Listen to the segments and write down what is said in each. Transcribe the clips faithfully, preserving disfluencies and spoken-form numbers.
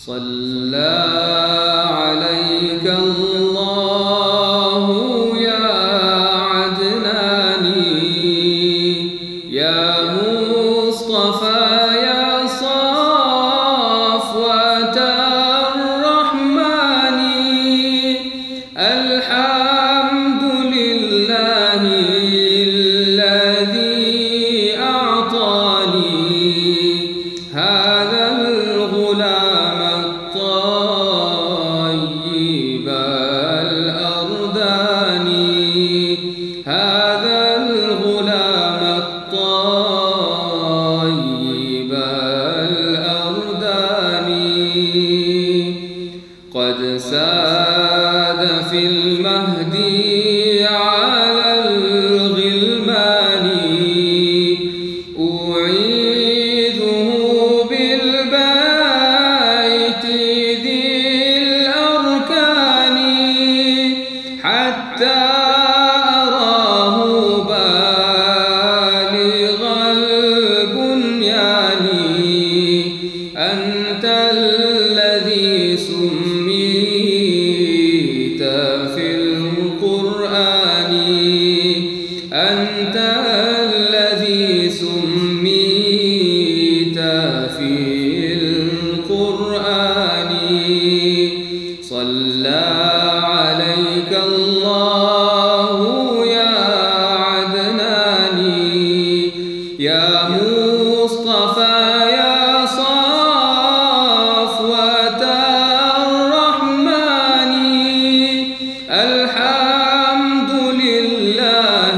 صلى عليك الله يا عدناني يا مصطفى يا صفوة الرحمن الحمد لله الذي أعطاني هذا الغلام الطيب الأرداني هذا الغلام الطيب الأرداني قد ساد في المهدي على الغلمان أعيذه بالبيت ذي الأركان حتى أراه بالغ البنيان أنت الذي سميت في القرآن أنت الذي سميت في القرآن صلى عليك الله يا عدناني يا مصطفى يا صفوة الرحمن الحمد لله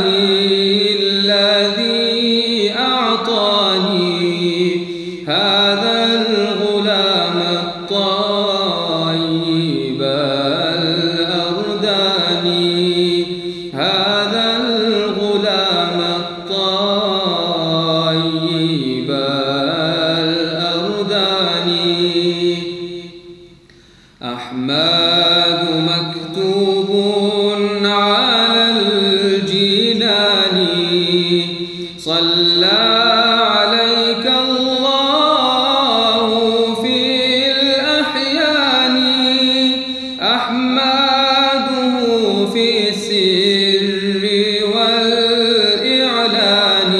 الذي أعطاني هذا الغلام الطيب الأرداني هذا الغلام الطيب الأرداني أحمد مكتوب على الجنان صلى عليك الله في الأحيان أحمده في السر والإعلان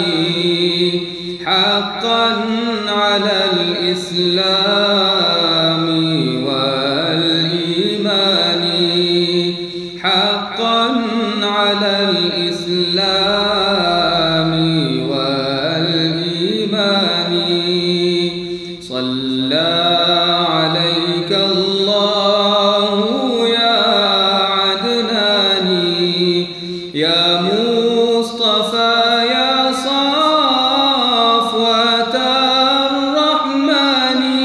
حقا على الإسلام والإيمان حقا على الإسلام والإيمان صلى عليك الله يا عدناني يا مصطفى يا صفوة الرحمن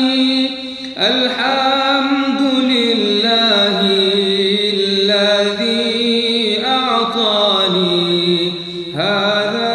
الحمد لله الذي أعطاني هذا